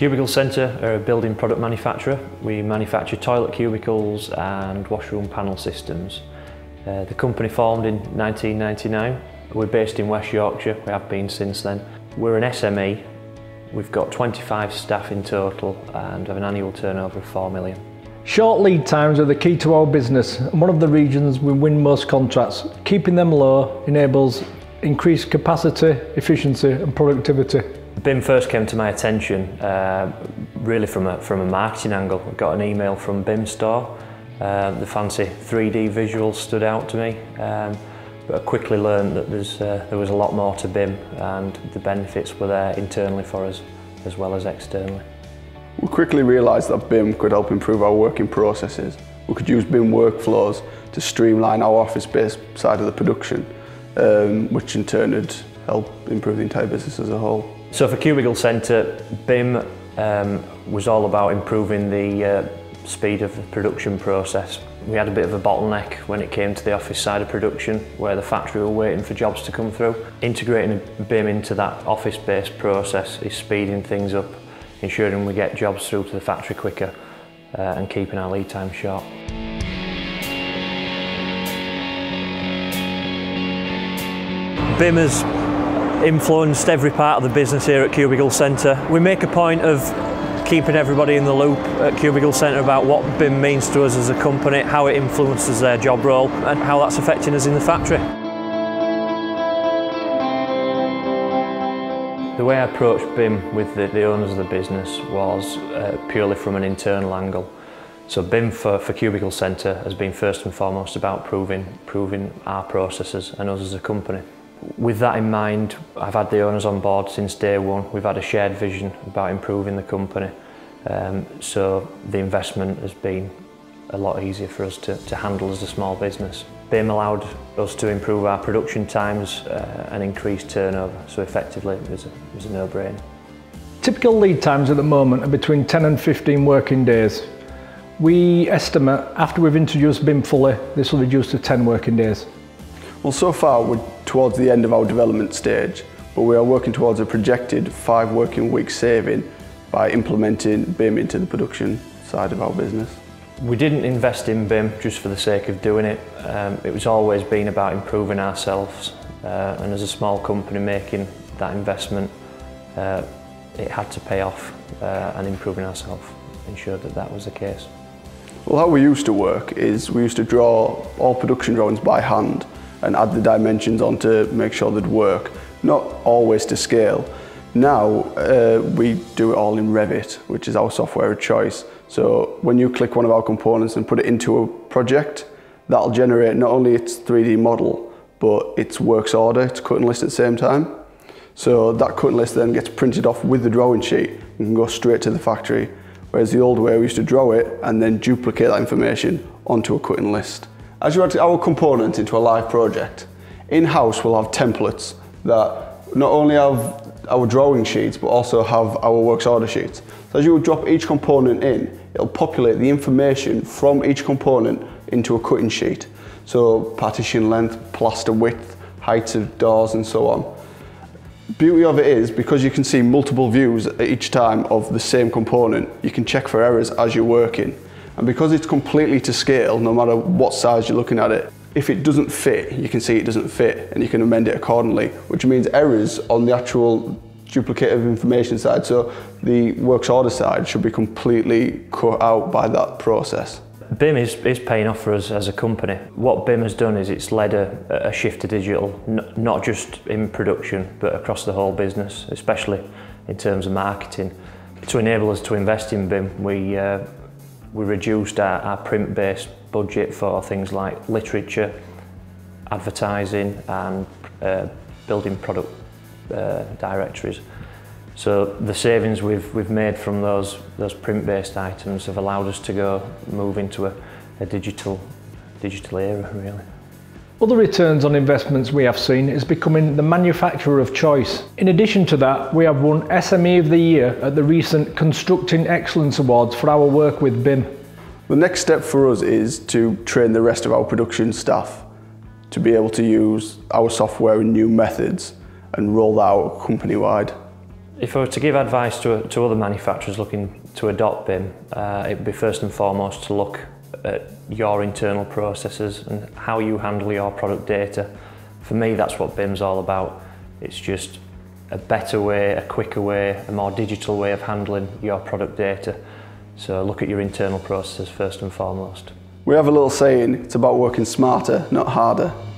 Cubicle Centre are a building product manufacturer. We manufacture toilet cubicles and washroom panel systems. The company formed in 1999. We're based in West Yorkshire, we have been since then. We're an SME. We've got 25 staff in total and have an annual turnover of 4 million. Short lead times are the key to our business, and one of the reasons we win most contracts. Keeping them low enables increased capacity, efficiency and productivity. BIM first came to my attention really from a marketing angle. I got an email from BIM Store. The fancy 3D visuals stood out to me, but I quickly learned that there was a lot more to BIM, and the benefits were there internally for us as well as externally. We quickly realised that BIM could help improve our working processes. We could use BIM workflows to streamline our office-based side of the production, which in turn would help improve the entire business as a whole. So for Cubicle Centre, BIM was all about improving the speed of the production process. We had a bit of a bottleneck when it came to the office side of production, where the factory were waiting for jobs to come through. Integrating BIM into that office-based process is speeding things up, ensuring we get jobs through to the factory quicker and keeping our lead time short. BIM has influenced every part of the business here at Cubicle Centre. We make a point of keeping everybody in the loop at Cubicle Centre about what BIM means to us as a company, how it influences their job role and how that's affecting us in the factory. The way I approached BIM with the owners of the business was purely from an internal angle. So BIM for Cubicle Centre has been first and foremost about proving our processes and us as a company. With that in mind, I've had the owners on board since day one. We've had a shared vision about improving the company, so the investment has been a lot easier for us to handle as a small business. BIM allowed us to improve our production times and increase turnover, so effectively it was a no-brainer. Typical lead times at the moment are between 10 and 15 working days. We estimate after we've introduced BIM fully, this will reduce to 10 working days. Well, so far we're towards the end of our development stage, but we are working towards a projected 5 working week saving by implementing BIM into the production side of our business. We didn't invest in BIM just for the sake of doing it. It was always been about improving ourselves, and as a small company making that investment, it had to pay off, and improving ourselves ensured that that was the case. Well, how we used to work is we used to draw all production drawings by hand and add the dimensions on to make sure they'd work, not always to scale. Now we do it all in Revit, which is our software of choice. So when you click one of our components and put it into a project, that'll generate not only its 3D model, but its works order, its cut and list at the same time. So that cut and list then gets printed off with the drawing sheet and can go straight to the factory. Whereas the old way, we used to draw it and then duplicate that information onto a cut and list. As you add our component into a live project, in-house we'll have templates that not only have our drawing sheets but also have our works order sheets. So as you drop each component in, it'll populate the information from each component into a cutting sheet. So partition length, plaster width, height of doors and so on. Beauty of it is, because you can see multiple views at each time of the same component, you can check for errors as you're working. And because it's completely to scale, no matter what size you're looking at it, if it doesn't fit, you can see it doesn't fit and you can amend it accordingly, which means errors on the actual duplicative information side, so the works order side, should be completely cut out by that process. BIM is paying off for us as a company. What BIM has done is it's led a shift to digital, not just in production, but across the whole business, especially in terms of marketing. To enable us to invest in BIM, we reduced our print-based budget for things like literature, advertising and building product directories. So the savings we've made from those print-based items have allowed us to move into a digital era, really. Other returns on investments we have seen is becoming the manufacturer of choice. In addition to that, we have won SME of the Year at the recent Constructing Excellence Awards for our work with BIM. The next step for us is to train the rest of our production staff to be able to use our software and new methods and roll that out company-wide. If I were to give advice to other manufacturers looking to adopt BIM, it would be first and foremost to look at your internal processes and how you handle your product data. For me, that's what BIM's all about. It's just a better way, a quicker way, a more digital way of handling your product data. So look at your internal processes first and foremost. We have a little saying, it's about working smarter, not harder.